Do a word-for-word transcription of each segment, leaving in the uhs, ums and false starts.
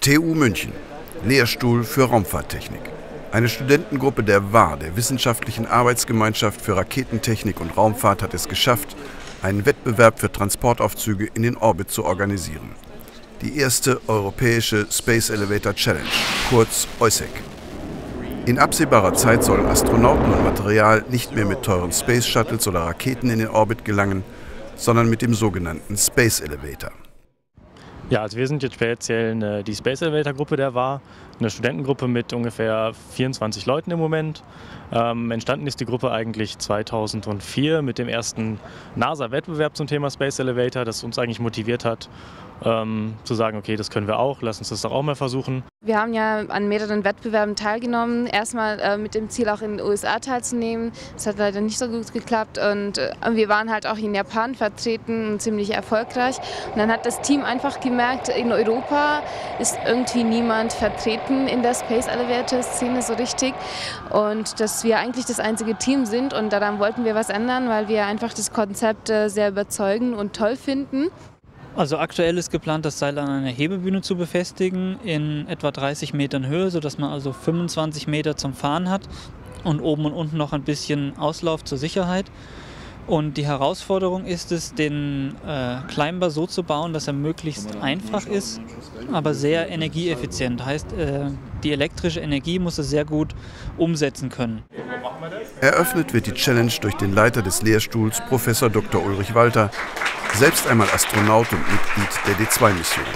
T U München, Lehrstuhl für Raumfahrttechnik. Eine Studentengruppe der W A R, der Wissenschaftlichen Arbeitsgemeinschaft für Raketentechnik und Raumfahrt, hat es geschafft, einen Wettbewerb für Transportaufzüge in den Orbit zu organisieren. Die erste europäische Space Elevator Challenge, kurz E U S E C. In absehbarer Zeit sollen Astronauten und Material nicht mehr mit teuren Space Shuttles oder Raketen in den Orbit gelangen, sondern mit dem sogenannten Space Elevator. Ja, also wir sind jetzt speziell eine, die Space Elevator Gruppe der W A R, eine Studentengruppe mit ungefähr vierundzwanzig Leuten im Moment. Ähm, entstanden ist die Gruppe eigentlich zweitausendvier mit dem ersten NASA-Wettbewerb zum Thema Space Elevator, das uns eigentlich motiviert hat, ähm, zu sagen, okay, das können wir auch, lass uns das doch auch mal versuchen. Wir haben ja an mehreren Wettbewerben teilgenommen, erstmal äh, mit dem Ziel auch in den U S A teilzunehmen. Das hat leider nicht so gut geklappt und äh, wir waren halt auch in Japan vertreten und ziemlich erfolgreich. Und dann hat das Team einfach gemerkt, in Europa ist irgendwie niemand vertreten in der Space Elevator Szene so richtig und dass wir eigentlich das einzige Team sind und daran wollten wir was ändern, weil wir einfach das Konzept äh, sehr überzeugend und toll finden. Also aktuell ist geplant, das Seil an einer Hebebühne zu befestigen in etwa dreißig Metern Höhe, sodass man also fünfundzwanzig Meter zum Fahren hat und oben und unten noch ein bisschen Auslauf zur Sicherheit. Und die Herausforderung ist es, den äh, Climber so zu bauen, dass er möglichst einfach ist, aber sehr energieeffizient. Heißt, äh, die elektrische Energie muss er sehr gut umsetzen können. Eröffnet wird die Challenge durch den Leiter des Lehrstuhls, Professor Doktor Ulrich Walter, selbst einmal Astronaut und Mitglied der D zwei Mission.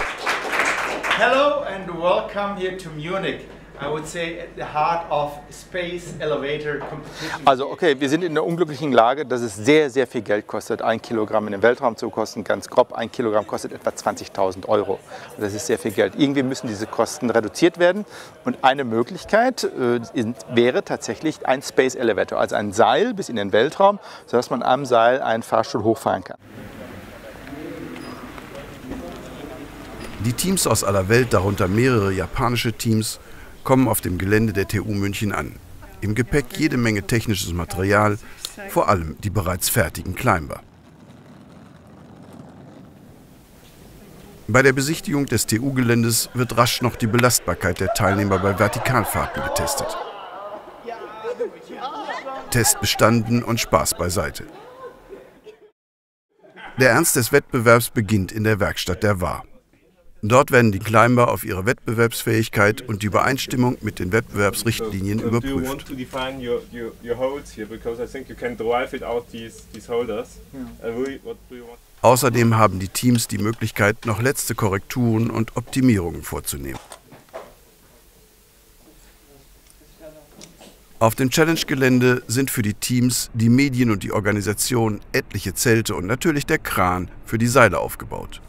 Hello and welcome here to Munich. I would say at the heart of space elevator competition. Also okay, wir sind in der unglücklichen Lage, dass es sehr, sehr viel Geld kostet, ein Kilogramm in den Weltraum zu kosten. Ganz grob, ein Kilogramm kostet etwa zwanzigtausend Euro. Das ist sehr viel Geld. Irgendwie müssen diese Kosten reduziert werden. Und eine Möglichkeit äh, wäre tatsächlich ein Space Elevator, also ein Seil bis in den Weltraum, sodass man am Seil einen Fahrstuhl hochfahren kann. Die Teams aus aller Welt, darunter mehrere japanische Teams, kommen auf dem Gelände der T U München an. Im Gepäck jede Menge technisches Material, vor allem die bereits fertigen Climber. Bei der Besichtigung des T U-Geländes wird rasch noch die Belastbarkeit der Teilnehmer bei Vertikalfahrten getestet. Test bestanden und Spaß beiseite. Der Ernst des Wettbewerbs beginnt in der Werkstatt der W A R. Dort werden die Climber auf ihre Wettbewerbsfähigkeit und die Übereinstimmung mit den Wettbewerbsrichtlinien überprüft. Außerdem haben die Teams die Möglichkeit, noch letzte Korrekturen und Optimierungen vorzunehmen. Auf dem Challenge-Gelände sind für die Teams, die Medien und die Organisation etliche Zelte und natürlich der Kran für die Seile aufgebaut.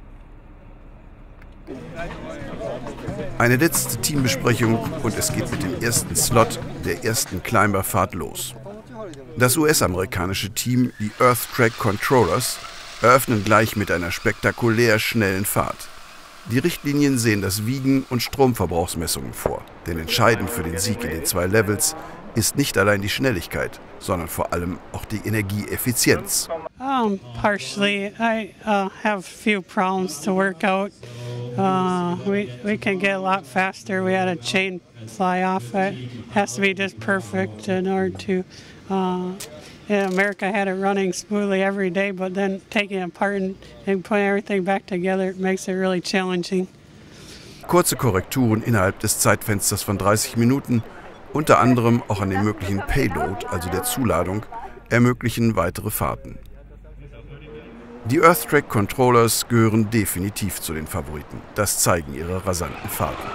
Eine letzte Teambesprechung und es geht mit dem ersten Slot der ersten Climber-Fahrt los. Das U S-amerikanische Team, die Earth Track Controllers, eröffnen gleich mit einer spektakulär schnellen Fahrt. Die Richtlinien sehen das Wiegen und Stromverbrauchsmessungen vor, denn entscheidend für den Sieg in den zwei Levels ist nicht allein die Schnelligkeit, sondern vor allem auch die Energieeffizienz. Um, partially, I uh, have a few problems to work out. Uh, we we can get a lot faster. We had a chain fly off. It has to be just perfect in order to. Uh, in America, I had it running smoothly every day, but then taking it apart and, and putting everything back together, it makes it really challenging. Kurze Korrekturen innerhalb des Zeitfensters von dreißig Minuten, unter anderem auch an dem möglichen Payload, also der Zuladung, ermöglichen weitere Fahrten. Die Earth Track Controllers gehören definitiv zu den Favoriten. Das zeigen ihre rasanten Fahrten.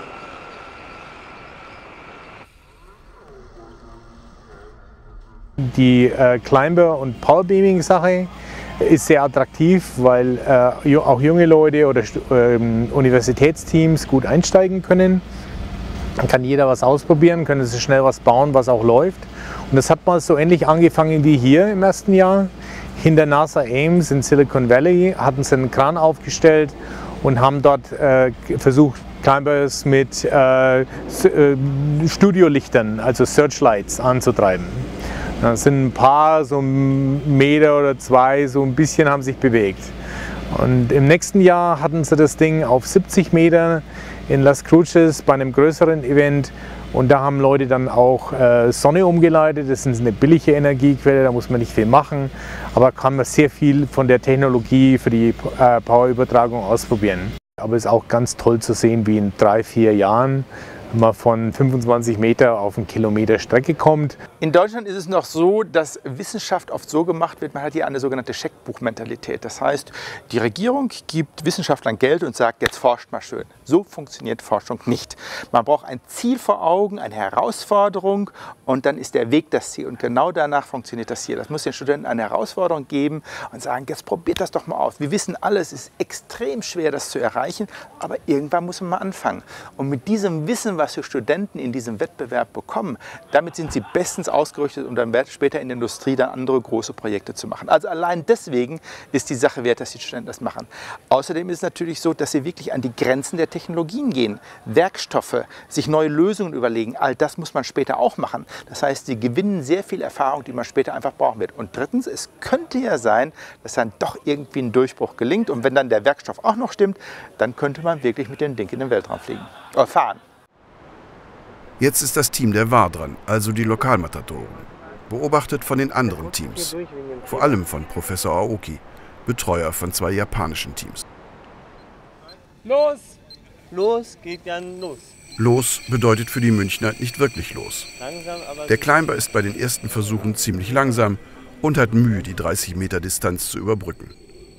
Die äh, Climber- und Powerbeaming-Sache ist sehr attraktiv, weil äh, auch junge Leute oder äh, Universitätsteams gut einsteigen können. Dann kann jeder was ausprobieren, können sie schnell was bauen, was auch läuft. Und das hat mal so ähnlich angefangen wie hier im ersten Jahr. Hinter NASA Ames in Silicon Valley hatten sie einen Kran aufgestellt und haben dort äh, versucht, Climbers mit äh, äh, Studiolichtern, also Searchlights, anzutreiben. Da sind ein paar, so ein Meter oder zwei, so ein bisschen haben sich bewegt. Und im nächsten Jahr hatten sie das Ding auf siebzig Meter in Las Cruces bei einem größeren Event. Und da haben Leute dann auch äh, Sonne umgeleitet. Das ist eine billige Energiequelle, da muss man nicht viel machen. Aber kann man sehr viel von der Technologie für die äh, Powerübertragung ausprobieren. Aber es ist auch ganz toll zu sehen, wie in drei, vier Jahren man von fünfundzwanzig Meter auf einen Kilometer Strecke kommt. In Deutschland ist es noch so, dass Wissenschaft oft so gemacht wird, man hat hier eine sogenannte Scheckbuchmentalität. Das heißt, die Regierung gibt Wissenschaftlern Geld und sagt, jetzt forscht mal schön. So funktioniert Forschung nicht. Man braucht ein Ziel vor Augen, eine Herausforderung und dann ist der Weg das Ziel. Und genau danach funktioniert das hier. Das muss den Studenten eine Herausforderung geben und sagen, jetzt probiert das doch mal aus. Wir wissen alle, es ist extrem schwer, das zu erreichen, aber irgendwann muss man mal anfangen. Und mit diesem Wissen, was die Studenten in diesem Wettbewerb bekommen, damit sind sie bestens ausgerüstet, um dann später in der Industrie dann andere große Projekte zu machen. Also allein deswegen ist die Sache wert, dass die Studenten das machen. Außerdem ist es natürlich so, dass sie wirklich an die Grenzen der Technologien gehen. Werkstoffe, sich neue Lösungen überlegen, all das muss man später auch machen. Das heißt, sie gewinnen sehr viel Erfahrung, die man später einfach brauchen wird. Und drittens, es könnte ja sein, dass dann doch irgendwie ein Durchbruch gelingt. Und wenn dann der Werkstoff auch noch stimmt, dann könnte man wirklich mit dem Ding in den Weltraum fliegen, äh, fahren. Jetzt ist das Team der W A R dran, also die Lokalmatadoren, beobachtet von den anderen Teams, vor allem von Professor Aoki, Betreuer von zwei japanischen Teams. Los! Los geht dann los. Los bedeutet für die Münchner nicht wirklich los. Der Climber ist bei den ersten Versuchen ziemlich langsam und hat Mühe, die dreißig Meter Distanz zu überbrücken.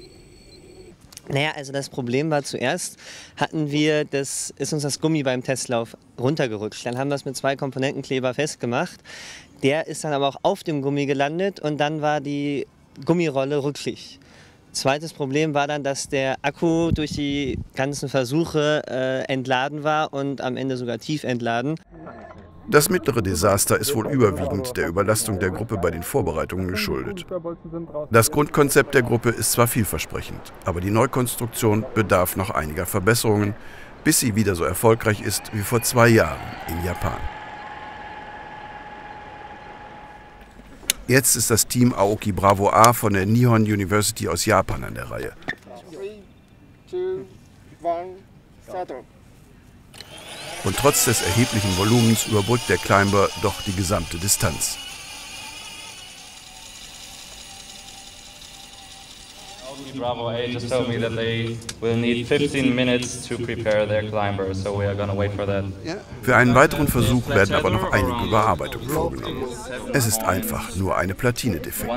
Naja, also das Problem war, zuerst hatten wir, das ist uns das Gummi beim Testlauf runtergerutscht. Dann haben wir es mit zwei Komponentenkleber festgemacht. Der ist dann aber auch auf dem Gummi gelandet und dann war die Gummirolle rutschig. Zweites Problem war dann, dass der Akku durch die ganzen Versuche äh, entladen war und am Ende sogar tief entladen. Das mittlere Desaster ist wohl überwiegend der Überlastung der Gruppe bei den Vorbereitungen geschuldet. Das Grundkonzept der Gruppe ist zwar vielversprechend, aber die Neukonstruktion bedarf noch einiger Verbesserungen, bis sie wieder so erfolgreich ist wie vor zwei Jahren in Japan. Jetzt ist das Team Aoki Bravo A von der Nihon University aus Japan an der Reihe. Und trotz des erheblichen Volumens überbrückt der Climber doch die gesamte Distanz. Bravo A just told me that they will need fifteen minutes to prepare their climber, so we are gonna wait for that. Für einen weiteren Versuch werden aber noch einige Überarbeitungen vorgenommen. Es ist einfach nur eine Platine-Defekt.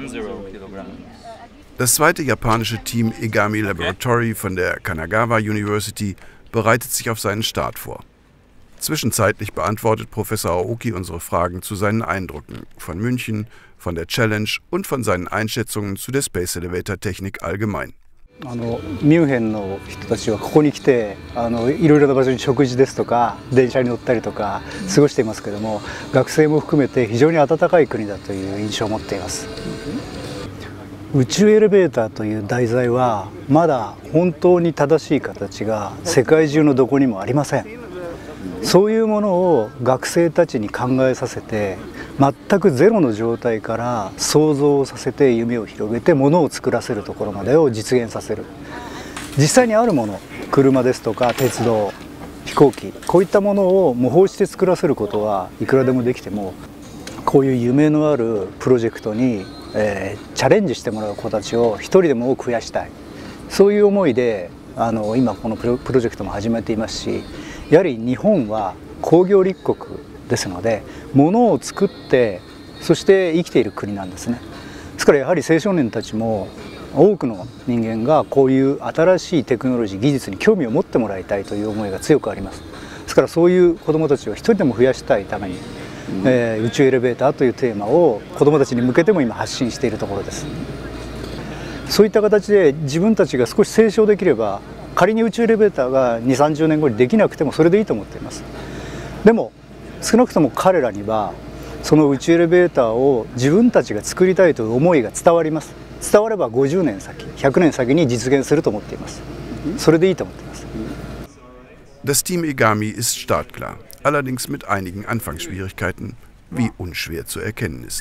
Das zweite japanische Team Egami Laboratory von der Kanagawa University bereitet sich auf seinen Start vor. Zwischenzeitlich beantwortet Professor Aoki unsere Fragen zu seinen Eindrücken von München, von der Challenge und von seinen Einschätzungen zu der Space Elevator Technik allgemein. あのミュンヘンの人たちはここに来てあのいろいろな場所に食事ですとか電車に乗ったりとか過ごしていますけども、学生も含めて非常に温かい国だという印象を持っています。宇宙エレベーターという題材はまだ本当に正しい形が世界中のどこにもありません。そういうものを学生たちに考えさせて、全くゼロの状態から想像をさせて夢を広げてものを作らせるところまでを実現させる。実際にあるもの、車ですとか鉄道、飛行機、こういったものを模倣して作らせることはいくらでもできても、こういう夢のあるプロジェクトに、えー、チャレンジしてもらう子たちを一人でも多く増やしたい、そういう思いであの今このプロ、プロジェクトも始めていますし、やはり日本は工業立国ですので、ものを作ってそして生きている国なんですね。ですからやはり青少年たちも多くの人間がこういう新しいテクノロジー技術に興味を持ってもらいたいという思いが強くあります。ですからそういう子どもたちを一人でも増やしたいために、えー、宇宙エレベーターというテーマを子どもたちに向けても今発信しているところです。そういった形で自分たちが少し成長できれば、仮に宇宙エレベーターがにじゅう、さんじゅうねんごにできなくてもそれでいいと思っています。でも少なくとも彼らにはその宇宙エレベーターを自分たちが作りたいという思いが伝わります。伝わればごじゅうねん先、ひゃくねん先に実現すると思っています。それでいいと思っています。 Das Team Egami ist startklar, allerdings mit einigen Anfangsschwierigkeiten, wie unschwer zu erkennen ist.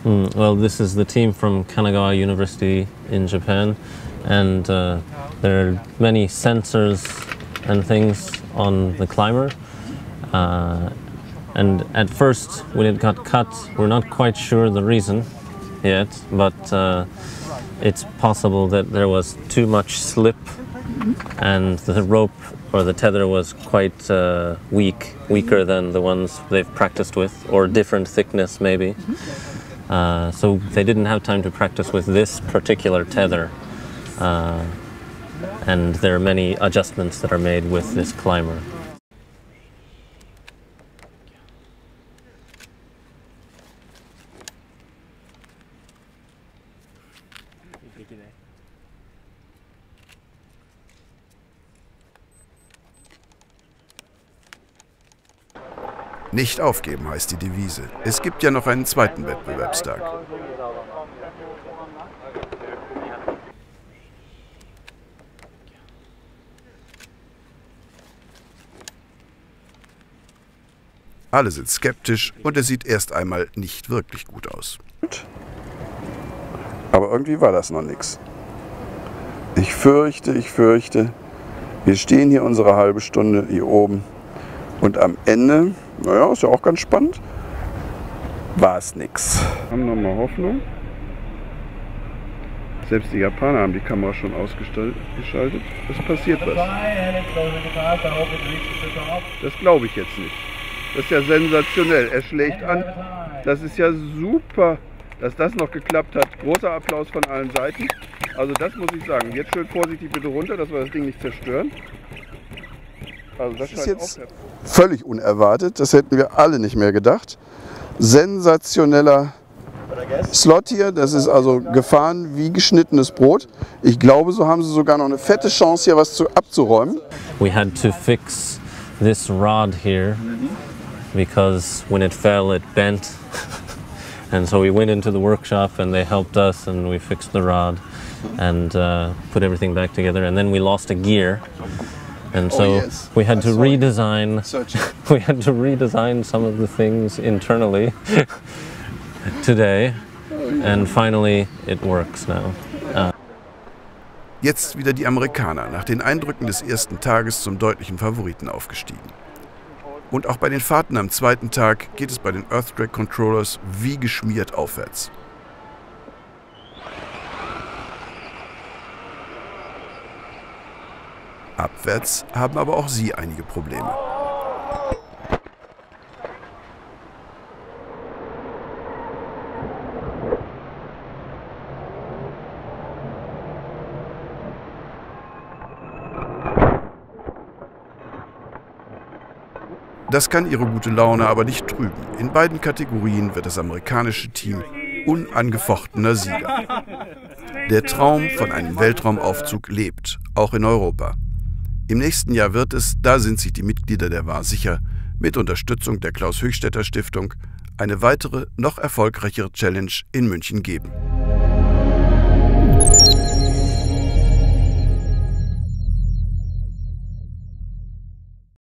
Mm, well, this is the team from Kanagawa University in Japan, and uh, there are many sensors and things on the climber. Uh, and at first, when it got cut, we're not quite sure the reason yet, but uh, it's possible that there was too much slip and the rope or the tether was quite uh, weak, weaker than the ones they've practiced with, or different thickness maybe. Uh, so they didn't have time to practice with this particular tether. Uh, and there are many adjustments that are made with this climber. Nicht aufgeben heißt die Devise. Es gibt ja noch einen zweiten Wettbewerbstag. Alle sind skeptisch und es sieht erst einmal nicht wirklich gut aus. Aber irgendwie war das noch nichts. Ich fürchte, ich fürchte, wir stehen hier unsere halbe Stunde hier oben und am Ende, naja, ist ja auch ganz spannend, war es nix. Wir haben nochmal Hoffnung. Selbst die Japaner haben die Kamera schon ausgeschaltet. Es passiert was. Das glaube ich jetzt nicht. Das ist ja sensationell. Er schlägt an. Das ist ja super, dass das noch geklappt hat. Großer Applaus von allen Seiten. Also das muss ich sagen. Jetzt schön vorsichtig bitte runter, dass wir das Ding nicht zerstören. Also das, das ist jetzt völlig unerwartet. Das hätten wir alle nicht mehr gedacht. Sensationeller Slot hier. Das ist also gefahren wie geschnittenes Brot. Ich glaube, so haben sie sogar noch eine fette Chance, hier was zu, abzuräumen. We had to fix this rod here because when it fell, it bent. And so we went into the workshop and they helped us and we fixed the rod and uh, put everything back together. And then we lost a gear. And so oh, yes. we had to redesign. We had to redesign some of the things internally today, and finally it works now. Uh. Jetzt wieder die Amerikaner, nach den Eindrücken des ersten Tages zum deutlichen Favoriten aufgestiegen. Und auch bei den Fahrten am zweiten Tag geht es bei den Earthtrack Controllers wie geschmiert aufwärts. Abwärts haben aber auch sie einige Probleme. Das kann ihre gute Laune aber nicht trüben. In beiden Kategorien wird das amerikanische Team unangefochtener Sieger. Der Traum von einem Weltraumaufzug lebt, auch in Europa. Im nächsten Jahr wird es, da sind sich die Mitglieder der W A R sicher, mit Unterstützung der Klaus-Höchstädter Stiftung eine weitere, noch erfolgreichere Challenge in München geben.